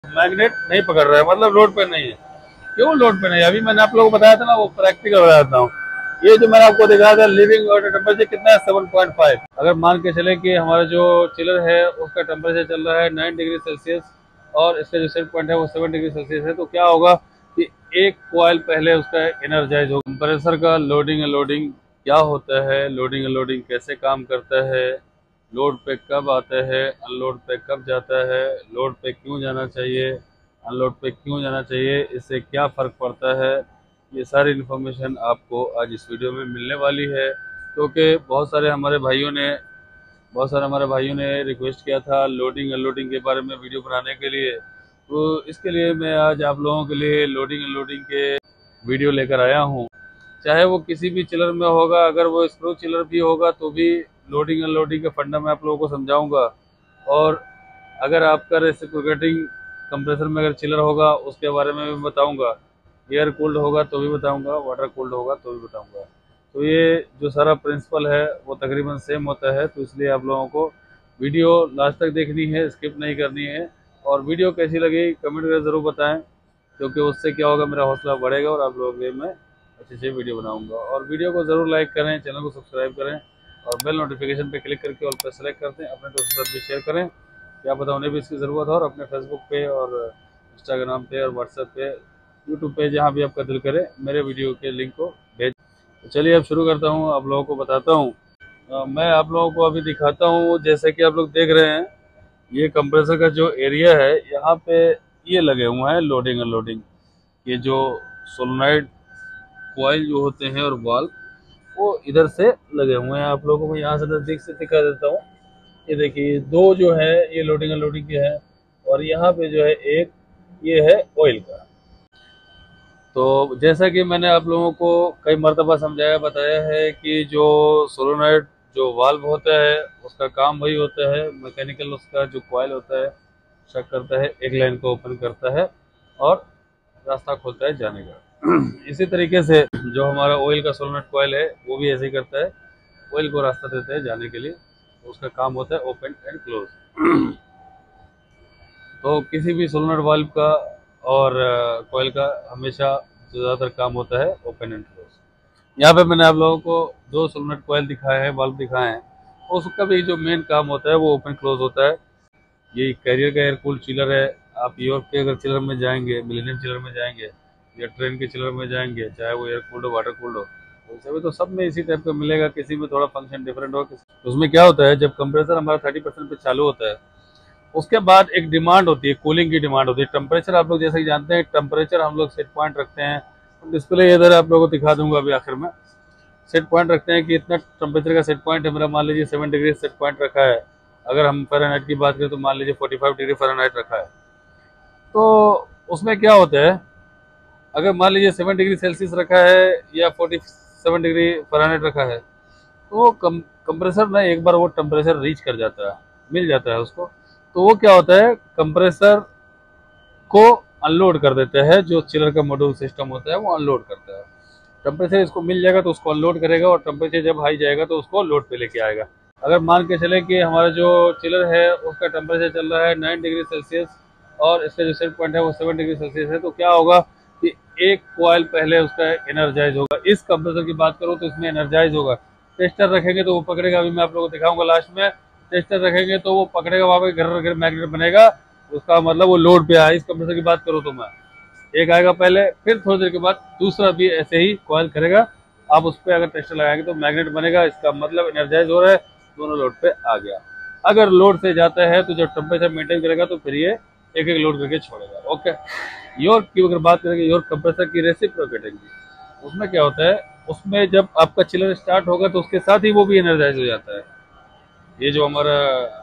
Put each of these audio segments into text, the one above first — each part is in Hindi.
मैग्नेट नहीं पकड़ रहा है, मतलब लोड पे नहीं है। क्यों लोड पे नहीं है? अभी मैंने आप लोगों को बताया था ना, वो प्रैक्टिकल बताता हूँ। ये जो मैंने आपको दिखाया था, लिविंग वाटर टेम्परेचर कितना है, 7.5। अगर मान के चले कि हमारा जो चिलर है उसका टेम्परेचर चल रहा है 9 डिग्री सेल्सियस और इसका जो सेट पॉइंट है वो 7 डिग्री सेल्सियस है, तो क्या होगा कि एक कॉइल पहले उसका एनर्जाइज होगा। कंप्रेसर का लोडिंग अनलोडिंग क्या होता है, लोडिंग अनलोडिंग कैसे काम करता है, लोड पे कब आता है, अनलोड पे कब जाता है, लोड पे क्यों जाना चाहिए, अनलोड पे क्यों जाना चाहिए, इससे क्या फ़र्क पड़ता है, ये सारी इन्फॉर्मेशन आपको आज इस वीडियो में मिलने वाली है। क्योंकि बहुत सारे हमारे भाइयों ने रिक्वेस्ट किया था लोडिंग अनलोडिंग के बारे में वीडियो बनाने के लिए, तो इसके लिए मैं आज आप लोगों के लिए लोडिंग अनलोडिंग के वीडियो लेकर आया हूँ। चाहे वो किसी भी चिलर में होगा, अगर वो स्क्रू चिलर भी होगा तो भी लोडिंग अनलोडिंग का फंडा मैं आप लोगों को समझाऊंगा। और अगर आपका रेसिप्रोकेटिंग कंप्रेसर में अगर चिलर होगा उसके बारे में भी बताऊंगा, एयर कूल्ड होगा तो भी बताऊंगा, वाटर कूल्ड होगा तो भी बताऊंगा। तो ये जो सारा प्रिंसिपल है वो तकरीबन सेम होता है, तो इसलिए आप लोगों को वीडियो लास्ट तक देखनी है, स्किप नहीं करनी है। और वीडियो कैसी लगी कमेंट करके ज़रूर बताएं, क्योंकि उससे क्या होगा, मेरा हौसला बढ़ेगा और आप लोगों के लिए मैं अच्छे से वीडियो बनाऊंगा। और वीडियो को ज़रूर लाइक करें, चैनल को सब्सक्राइब करें और बेल नोटिफिकेशन पे क्लिक करके ऑल पे सेलेक्ट करते हैं। अपने दोस्तों के साथ भी शेयर करें, क्या पता उन्हें भी इसकी ज़रूरत हो। और अपने फेसबुक पे और इंस्टाग्राम पे और व्हाट्सएप पे, यूट्यूब पे, जहाँ भी आपका दिल करे मेरे वीडियो के लिंक को भेज। तो चलिए अब शुरू करता हूँ, आप लोगों को बताता हूँ। मैं आप लोगों को अभी दिखाता हूँ, जैसे कि आप लोग देख रहे हैं ये कंप्रेसर का जो एरिया है, यहाँ पे ये लगे हुए हैं लोडिंग अनलोडिंग। ये जो सोलोनाइड कॉइल जो होते हैं और वाल्व वो इधर से लगे हुए हैं। आप लोगों को यहाँ से नज़दीक से दिखा देता हूँ। ये देखिए दो जो है ये लोडिंग अनलोडिंग के हैं, और यहाँ पे जो है एक ये है ऑयल का। तो जैसा कि मैंने आप लोगों को कई मरतबा समझाया बताया है कि जो सोलोनाइड जो वाल्व होता है उसका काम वही होता है, मैकेनिकल उसका जो कॉइल होता है चेक करता है, एक लाइन को ओपन करता है और रास्ता खोलता है जाने का। इसी तरीके से जो हमारा ऑयल का सोलोनाइड कॉइल है वो भी ऐसे ही करता है, ऑयल को रास्ता देता है जाने के लिए, तो उसका काम होता है ओपन एंड क्लोज। तो किसी भी सोलोनाइड वाल्व का और कॉइल का हमेशा ज़्यादातर काम होता है ओपन एंड क्लोज। यहाँ पे मैंने आप लोगों को दो सोलोनाइड कॉइल दिखाए हैं, वाल्व दिखाए हैं, उसका भी जो मेन काम होता है वो ओपन क्लोज होता है। ये कैरियर का एयर कूल्ड चिलर है। आप यूरोप के अगर चिलर में जाएंगे, मिलेनियम चिलर में जाएंगे या ट्रेन के चिलर में जाएंगे, चाहे वो एयर कूल्ड हो वाटर कूल्ड हो, तो सभी तो सब में इसी टाइप का मिलेगा, किसी में थोड़ा फंक्शन डिफरेंट हो। उसमें क्या होता है, जब कंप्रेसर हमारा 30% पे चालू होता है उसके बाद एक डिमांड होती है, कूलिंग की डिमांड होती है। टेम्परेचर आप लोग जैसे कि जानते हैं, टेम्परेचर हम लोग सेट पॉइंट रखते हैं, डिस्प्ले इधर आप लोगों को दिखा दूंगा अभी आखिर में। सेट पॉइंट रखते हैं कि इतना टेम्परेचर का सेट पॉइंट है मेरा, मान लीजिए 7 डिग्री सेट पॉइंट रखा है। अगर हम फ़ारेनहाइट की बात करें तो मान लीजिए 45 डिग्री फ़ारेनहाइट रखा है। तो उसमें क्या होता है, अगर मान लीजिए 7 डिग्री सेल्सियस रखा है या 47 डिग्री फ़ारेनहाइट रखा है, तो कंप्रेसर ना एक बार वो टेम्परेचर रीच कर जाता है, मिल जाता है उसको, तो वो क्या होता है, कंप्रेसर को अनलोड कर देता है। जो चिलर का मॉड्यूल सिस्टम होता है वो अनलोड करता है। टेम्परेचर इसको मिल जाएगा तो उसको अनलोड करेगा, और टेम्परेचर जब हाई जाएगा तो उसको लोड पे लेके आएगा। अगर मान के चले कि हमारा जो चिलर है उसका टेम्परेचर चल रहा है 9 डिग्री सेल्सियस और इसका जो सेट पॉइंट है वो 7 डिग्री सेल्सियस है, तो क्या होगा कि एक कॉइल पहले उसका एनर्जाइज होगा। इस कंप्रेसर की बात करूँ तो इसमें एनर्जाइज होगा। टेस्टर रखेंगे तो वो पकड़ेगा, अभी मैं आप लोगों को दिखाऊंगा लास्ट में। टेस्टर रखेंगे तो वो पकड़ेगा, वहाँ पे घर घर मैग्नेट बनेगा, उसका मतलब वो लोड पे आया। इस कंप्रेसर की बात करूँ तो मैं, एक आएगा पहले, फिर थोड़ी देर के बाद दूसरा भी ऐसे ही कॉइल करेगा। आप उस पर अगर टेस्टर लगाएंगे तो मैग्नेट बनेगा, इसका मतलब एनर्जाइज हो रहा है, दोनों लोड पे आ गया। अगर लोड से जाता है तो जब टेम्परेचर मेंटेन करेगा तो फिर ये एक एक लोड करके छोड़ेगा। ओके, योर की अगर बात करेंगे योर कंप्रेसर की रेसिप्रोकेटिंग की, उसमें क्या होता है, उसमें जब आपका चिलर स्टार्ट होगा तो उसके साथ ही वो भी एनर्जाइज हो जाता है। ये जो हमारा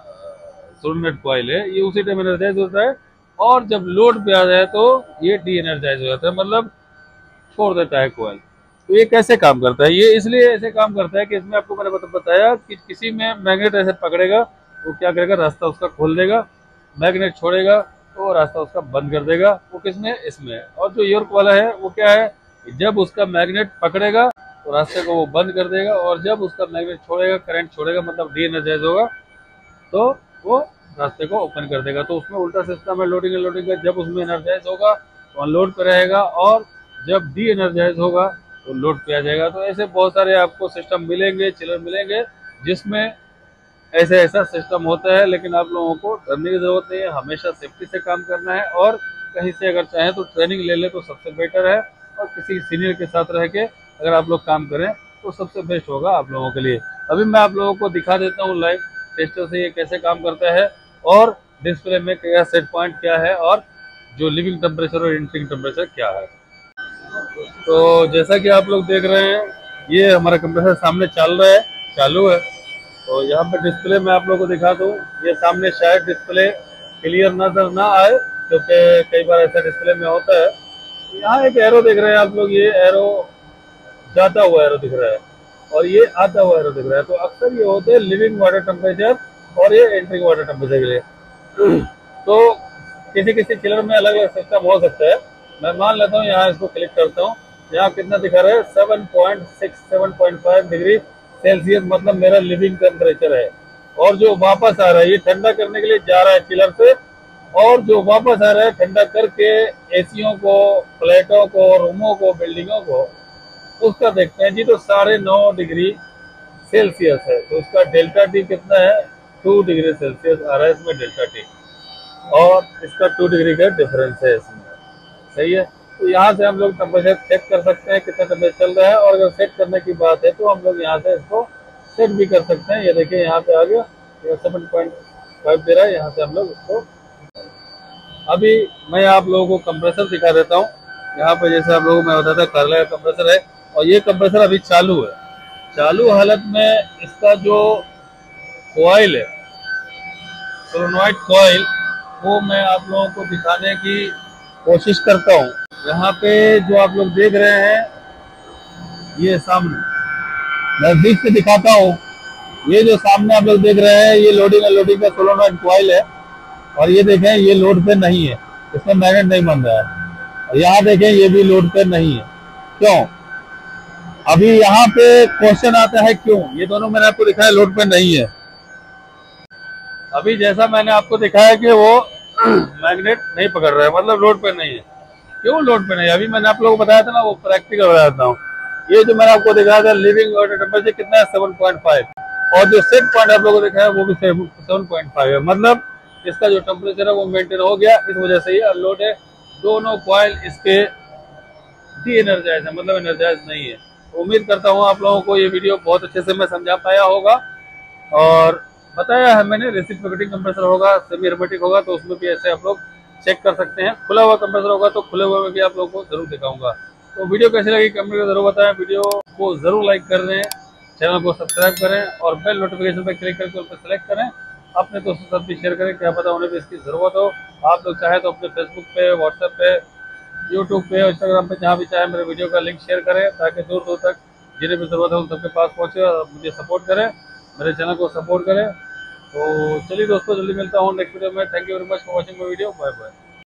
सोलोनाइड कॉइल है ये उसी टाइम एनर्जाइज होता है, और जब लोड पे आ जाए तो ये डी एनर्जाइज हो जाता है, मतलब छोड़ देता है कॉइल। तो ये कैसे काम करता है, ये इसलिए ऐसे काम करता है कि इसमें आपको मैंने बताया कि किसी में मैग्नेट ऐसे पकड़ेगा वो क्या करेगा, रास्ता उसका खोल देगा, मैग्नेट छोड़ेगा तो रास्ता उसका बंद कर देगा। वो किसमें, इसमें। और जो योर्क वाला है वो क्या है, जब उसका मैग्नेट पकड़ेगा तो रास्ते को वो बंद कर देगा, और जब उसका मैग्नेट छोड़ेगा, करंट छोड़ेगा, मतलब डी एनर्जाइज होगा, तो वो रास्ते को ओपन कर देगा। तो उसमें उल्टा सिस्टम है लोडिंग अनलोडिंग का, जब उसमें एनर्जाइज होगा तो अनलोड पे रहेगा, और जब डी एनर्जाइज होगा तो लोड पे आ जाएगा। तो ऐसे बहुत सारे आपको सिस्टम मिलेंगे, चिलर मिलेंगे, जिसमें ऐसे ऐसा सिस्टम होता है। लेकिन आप लोगों को डरने की जरूरत नहीं है, हमेशा सेफ्टी से काम करना है, और कहीं से अगर चाहें तो ट्रेनिंग ले ले तो सबसे बेटर है, और किसी सीनियर के साथ रह के अगर आप लोग काम करें तो सबसे बेस्ट होगा आप लोगों के लिए। अभी मैं आप लोगों को दिखा देता हूँ लाइव टेस्टर से ये कैसे काम करता है, और डिस्प्ले में क्या सेट पॉइंट क्या है, और जो लिविंग टेम्परेचर और इंटरिंग टेम्परेचर क्या है। तो जैसा कि आप लोग देख रहे हैं, ये हमारा कंप्रेसर सामने चल रहा है, चालू है। तो यहाँ पे डिस्प्ले में आप लोगों को दिखा दूँ, ये सामने शायद डिस्प्ले क्लियर नजर ना आए, क्योंकि कई बार ऐसा डिस्प्ले में होता है। यहाँ एक एरो देख रहे हैं आप लोग, ये एरो जाता हुआ एरो दिख रहा है, और ये आता हुआ एरो दिख रहा है। तो अक्सर ये होते हैं लिविंग वाटर टेम्परेचर और ये एंट्रिंग वाटर टेम्परेचर के लिए। तो किसी किसी चिलर में अलग अलग सिस्टम हो सकता है। मैं मान लेता हूँ, यहाँ इसको क्लिक करता हूँ, यहाँ कितना दिखा रहा है 7.6 7.5 डिग्री सेल्सियस, मतलब मेरा लिविंग टेम्परेचर है। और जो वापस आ रहा है, ये ठंडा करने के लिए जा रहा है चिलर से, और जो वापस आ रहा है ठंडा करके एसियों को, फ्लैटों को, रूमों को, बिल्डिंगों को, उसका देखते हैं जी। तो 9.5 डिग्री सेल्सियस है, तो उसका डेल्टा टी कितना है, 2 डिग्री सेल्सियस आ रहा है इसमें डेल्टा टी, और इसका 2 डिग्री का डिफरेंस है इसमें। सही है। तो यहाँ से हम लोग टेम्परेचर चेक कर सकते हैं कितना टेम्परेचर चल रहा है, और अगर सेट करने की बात है तो हम लोग यहाँ से इसको सेट भी कर सकते हैं। ये देखिए यहाँ पे आ गया, 7.5 दे रहा है, यहाँ से हम लोग इसको। अभी मैं आप लोगों को कंप्रेसर दिखा देता हूँ। यहाँ पे जैसे आप लोगों को मैं बताया था कार्ला का कंप्रेसर है, और ये कंप्रेसर अभी चालू है। चालू हालत में इसका जो कॉइल है, सोलेनॉइड कॉइल, वो मैं आप लोगों को दिखाने की कोशिश करता हूँ। यहाँ पे जो आप लोग देख रहे हैं, ये सामने नजदीक से दिखाता हूँ, ये जो सामने आप लोग देख रहे हैं, ये लोडिंग अनलोडिंग का सोलेनॉइड कॉइल है। और ये देखें, ये लोड पे नहीं है, इसमें मैग्नेट नहीं बन रहा है। और यहाँ देखें, ये भी लोड पे नहीं है। क्यों? अभी यहाँ पे क्वेश्चन आता है क्यों, ये दोनों मैंने आपको दिखाया लोड पे नहीं है। अभी जैसा मैंने आपको दिखाया कि वो मैग्नेट नहीं पकड़ रहा है, मतलब लोड पे नहीं है। क्यों लोड पे नहीं? अभी मैंने आप लोगों को बताया था ना, वो प्रैक्टिकल बताता हूँ। ये जो मैंने आपको दिखाया था लिविंग वाटर टेम्परेचर कितना है 7.5, और जो सेट पॉइंट आप लोगों को दिखाया वो भी 7.5 है। मतलब इसका जो टेम्परेचर है वो मेंटेन हो गया, इस वजह से ये अनलोड है। दोनों कॉइल इसके डी एनर्जाइज है, मतलब एनर्जाइज नहीं है। उम्मीद करता हूँ आप लोगों को ये वीडियो बहुत अच्छे से मैं समझा पाया होगा, और बताया है मैंने रेसिप्रोकेटिंग कंप्रेसर होगा, सेमी hermetic होगा, तो उसमें भी ऐसे आप लोग चेक कर सकते हैं। खुला हुआ कंप्रेसर होगा तो खुले हुए में भी आप लोगों को जरूर दिखाऊंगा। तो वीडियो कैसी लगी कमेंट में जरूर बताएं, वीडियो को जरूर लाइक कर दें, चैनल को सब्सक्राइब करें, और बेल नोटिफिकेशन पर क्लिक करके उस पर सेलेक्ट करें। अपने दोस्तों के साथ भी शेयर करें, क्या पता उन्हें भी इसकी जरूरत हो। आप लोग चाहे तो अपने फेसबुक पे, व्हाट्सएप पे, यूट्यूब पे, इंस्टाग्राम पे, जहाँ भी चाहे मेरे वीडियो का लिंक शेयर करें, ताकि दूर दूर तक जिन्हें भी जरूरत है उन सबके पास पहुँचे, और मुझे सपोर्ट करें, मेरे चैनल को सपोर्ट करें। तो चलिए दोस्तों, जल्दी मिलता हूँ नेक्स्ट वीडियो में। Thank you very much for watching my video. Bye bye.